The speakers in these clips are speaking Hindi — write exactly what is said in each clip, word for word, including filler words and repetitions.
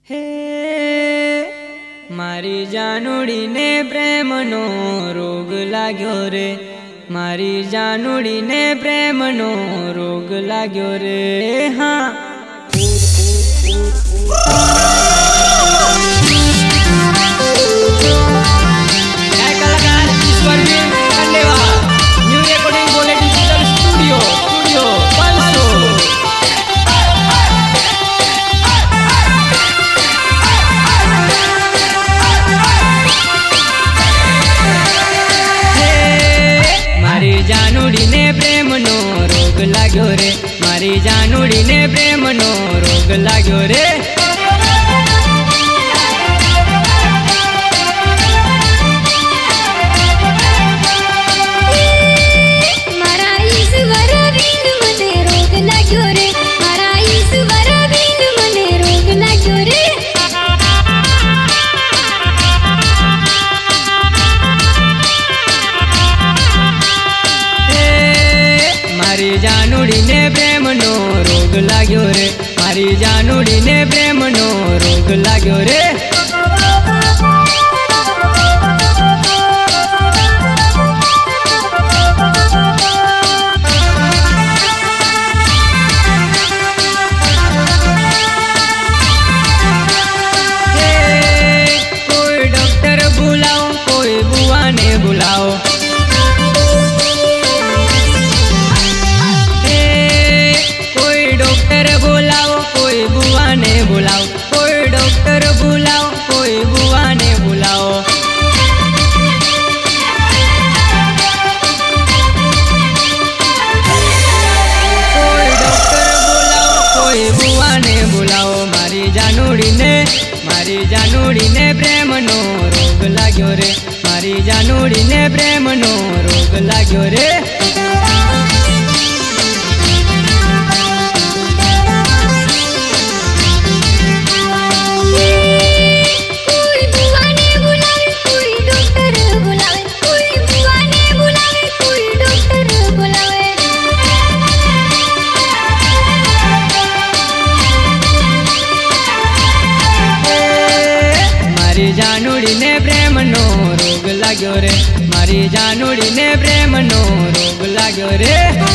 हे मारी जानूड़ी ने प्रेम नो रोग लाग्यो रे, मारी जानूड़ी ने प्रेम नो रोग लाग्यो रे। हाँ जानूड़ी ने प्रेम नो रोग लाग्यो रे, मारी जानूड़ी ने प्रेम नो रोग लाग्यो रे। मारा ईश्वर बिन मने रोग लाग्यो रे, मारा ईश्वर बिन मने रोग लाग्यो रे। मारी जानूड़ी ने प्रेम नो रोग लाग्यो रे, मारी जानूड़ी ने प्रेम नो रोग लाग्यो रे। कोई डॉक्टर बुलाओ, कोई बुआ ने बुलाओ, बुलाओ कोई बुआ ने बुलाओ, कोई डॉक्टर बुलाओ, कोई बुआ ने बुलाओ। कोई डॉक्टर बुलाओ, कोई बुआ ने बुलाओ। मारी जानूड़ी ने, मारी जानूड़ी ने प्रेम नो रोग लाग्यो रे, मारी जानूड़ी ने प्रेम नो रोग लाग्यो रे। मारी जानूड़ी ने प्रेम नो रोग लाग्यो रे, मारी जानूड़ी ने प्रेम नो रोग लाग्यो रे।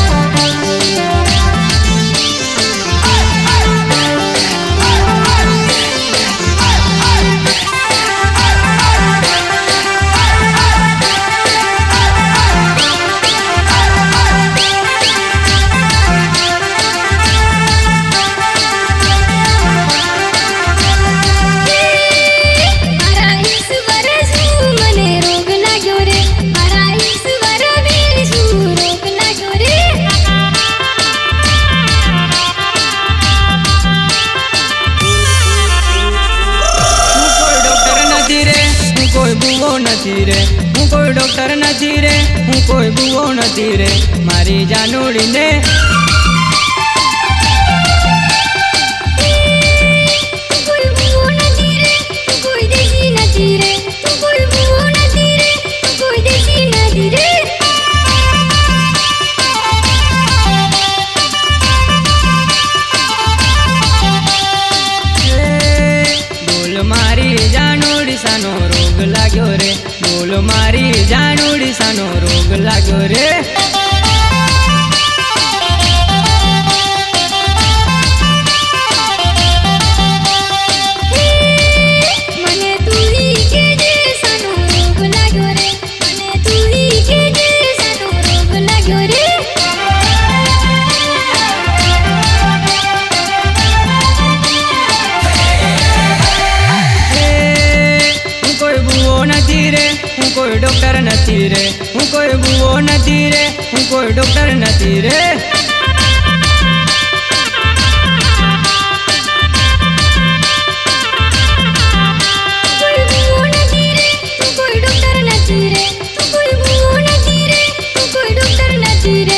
कोई बुओ नथी रे, हूँ कोई डॉक्टर नथी रे, हूँ कोई बुओ नथी रे। मारी जानूड़ी ने कोई बुओ नथी रे, कोई देसी नथी रे, कोई बुओ नथी रे, कोई देसी नथी रे। बोल मारी जानूड़ी सानो रोग लाग्यो रे, बोल मारी जानूड़ी सानो रोग लाग्यो रे। मने तुई के जे सानो रोग लाग्यो रे, मने तुई के जे सानो रोग लाग्यो रे। नथी रे, हूँ कोई डॉक्टर नथी रे, हूँ कोई बुओ नथी रे, हूँ कोई डॉक्टर नथी रे। कोई बुओ नथी रे, कोई डॉक्टर नथी रे, कोई बुओ नथी रे, कोई डॉक्टर नथी रे।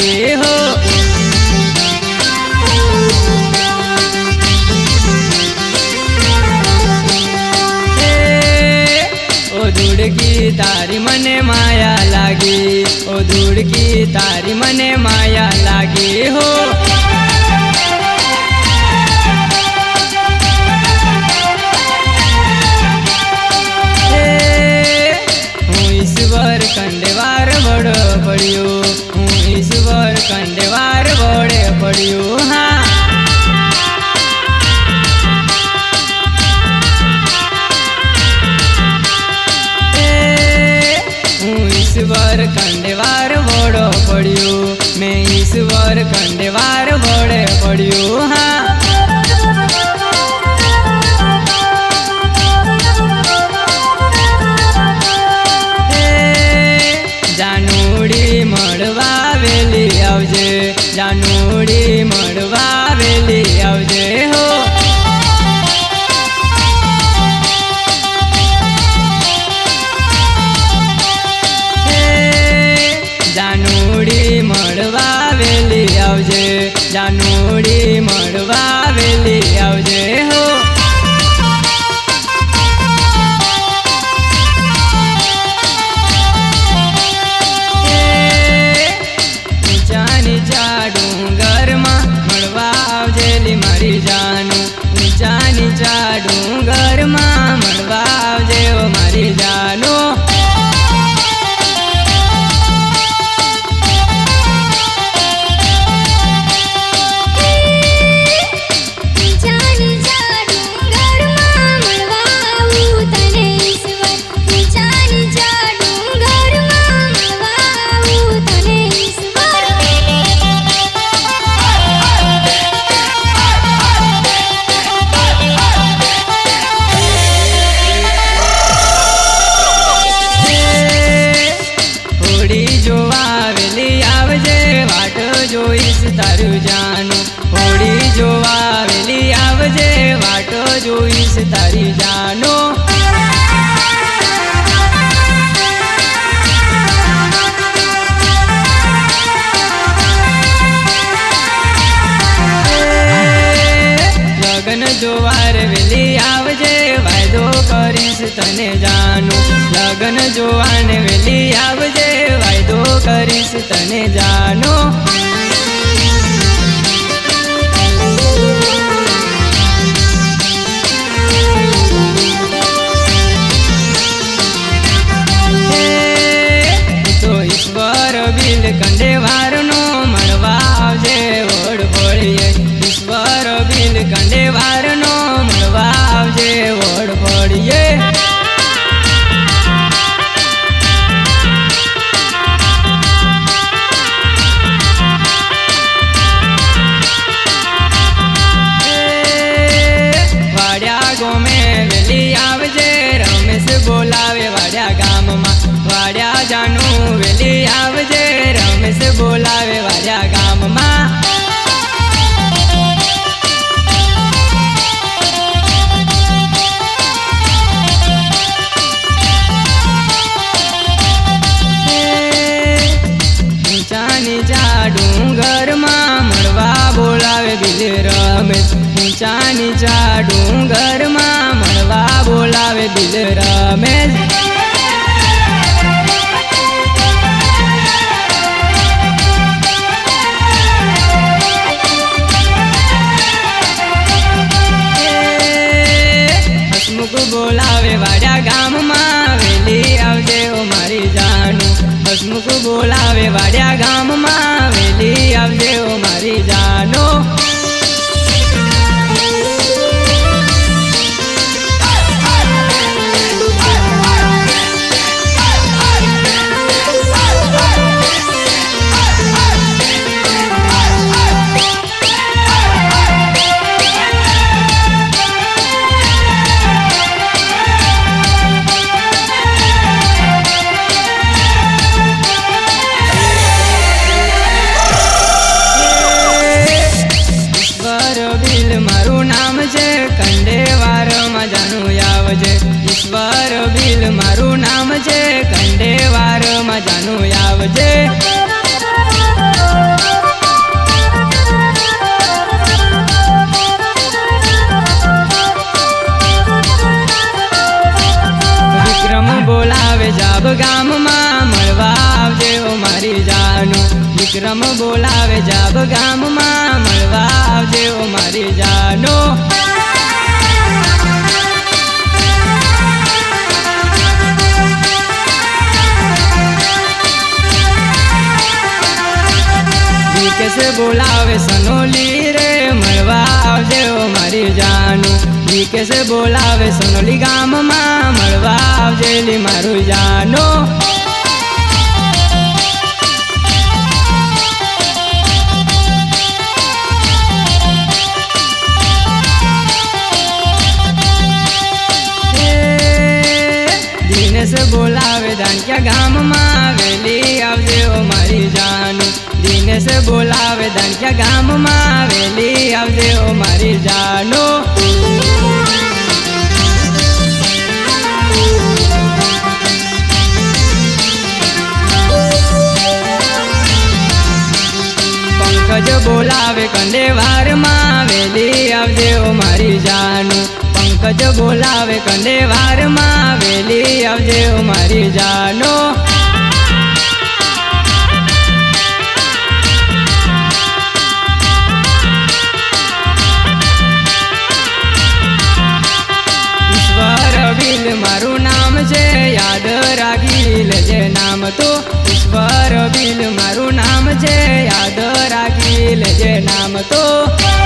लागे हो। ओ धुड़की तारी मने माया लागी, ओ धुड़की तारी मने माया लागी हो। ईश्वर कंडेवार बड़ो पड़ियो, हूँ ईश्वर कंडेवार बड़े पड़ियो। हाँ हूँ ईश्वर कंडेवार बड़ो पड़ियो, मैं ईश्वर कंडेवार बड़े पड़ियो। हाँ जानूड़ी मड़वा वेली आवजे, जानूड़ी मड़वा वेली आवजे हो। जानूड़ी मड़वा वेली आवजे, जानूड़ी मड़वा वेली आवजे हो। डूंगर में मड़वा आवजेली मारी जानू, ऊंचा नीचा डूंगर में मड़वा आवजे ओ मारी जानू। तारू जानू होड़ी जोवा वेली आवजे, वाटो जोईस तारी जानो। लगन जोवार वेली आवजे, वायदो करीश तने जानू। लगन जोवान वेली आवजे, वायदो करीश तने जानो। बिल कंडेवार नो मड़वा आवजे ओढ़ पड़िए, ईश्वर बिल कंडेवार नो मड़वा आवजे ओढ़ पड़िए। वाड्या गो में वेली आवजे, रमेश बोलावे वाड्या गाम में। वाड्या जानू वेली आवजे, रमेश बोलावे वाड्या गाम में। ऊंचा नीचा डूंगर में मड़वा बोलावे बिल रमेश, ऊंचा नीचा डूंगर में मड़वा बोलावे बिल रमेश। बोलावे वाड्या गाम में वेली आवजे ओ मारी जानू। हसमुख बोलावे वाड्या गाम में वेली आवजे ओ मारी जानो। ગામ બોલાવે જાબ ગામમાં મળવા આવજે ઓ મારી જાનો कैसे बोलावे सनोली रे मरवा आवजे ओ मारी जानू जी कैसे बोलावे सनोली गाम में मरवा आवजे ली मारू जानो से बोलावे दानिया गाम में वेली आवजे ओ मारी जानू दीने से बोलावे दानिया गाम में वेली आवजे ओ मारी जानो पंकज बोलावे कंडेवार में वेली आवजे ओ मारी जानू पंकज बोलावे कंडेवार में वेली आवजे ओ मारी जानो ईश्वर बिल मारू नाम छे याद राखी लेजे नाम तो ईश्वर बिल मारू नाम छे याद राखी लेजे नाम तो